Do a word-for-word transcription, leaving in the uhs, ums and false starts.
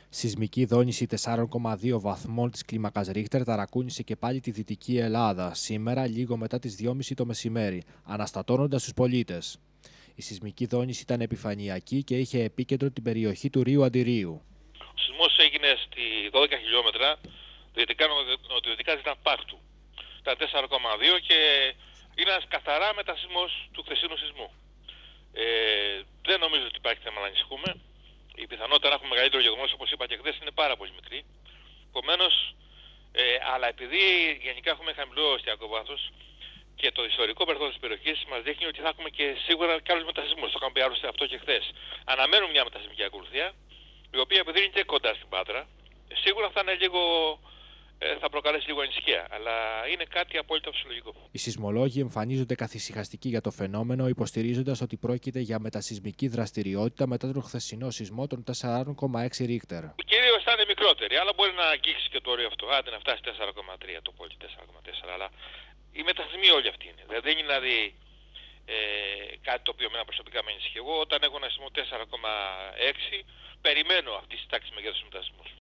Σεισμική δόνηση τεσσάρων κόμμα δύο βαθμών της κλίμακας Ρίχτερ ταρακούνησε και πάλι τη Δυτική Ελλάδα, σήμερα λίγο μετά τις δυόμιση το μεσημέρι, αναστατώνοντας τους πολίτες. Η σεισμική δόνηση ήταν επιφανειακή και είχε επίκεντρο την περιοχή του Ρίου Αντιρίου. Ο σεισμός έγινε στη δώδεκα χιλιόμετρα νοτιοδυτικά της Ναπάκτου. Ήταν τέσσερα κόμμα δύο και είναι ένας καθαρά μετασεισμός του χθεσινού σεισμού. Ε, δεν νομίζω ότι υπάρχει θέμα να ανησυχούμε. Η πιθανότητα να έχουμε μεγαλύτερο γεγονός, όπως είπα και χθες, είναι πάρα πολύ μικρή. Επομένως, ε, αλλά επειδή γενικά έχουμε χαμηλό εστιακό βάθος και το ιστορικό περιθώριο της περιοχής μας δείχνει ότι θα έχουμε και σίγουρα και άλλους μετασεισμούς. Το είχαμε πει άλλωστε αυτό και χθες. Αναμένουμε μια μετασεισμική ακολουθία, η οποία επειδή είναι και κοντά στην Πάτρα, σίγουρα θα είναι λίγο. θα προκαλέσει λίγο ανησυχία, αλλά είναι κάτι απόλυτα φυσιολογικό. Οι σεισμολόγοι εμφανίζονται καθησυχαστικοί για το φαινόμενο, υποστηρίζοντας ότι πρόκειται για μετασεισμική δραστηριότητα μετά τον χθεσινό σεισμό των τέσσερα κόμμα έξι Ρίχτερ. Κυρίως θα είναι μικρότερη, αλλά μπορεί να αγγίξει και το όριο αυτό. Άντε να φτάσει τέσσερα κόμμα τρία το πόλι, τέσσερα κόμμα τέσσερα, αλλά οι μετασεισμοί όλοι αυτοί είναι. Δεν είναι δηλαδή ε, κάτι το οποίο εμένα προσωπικά με ανησυχεί. Εγώ όταν έχω ένα σεισμό τέσσερα κόμμα έξι, περιμένω αυτή τη τάξη μεγέθους μετασεισμούς.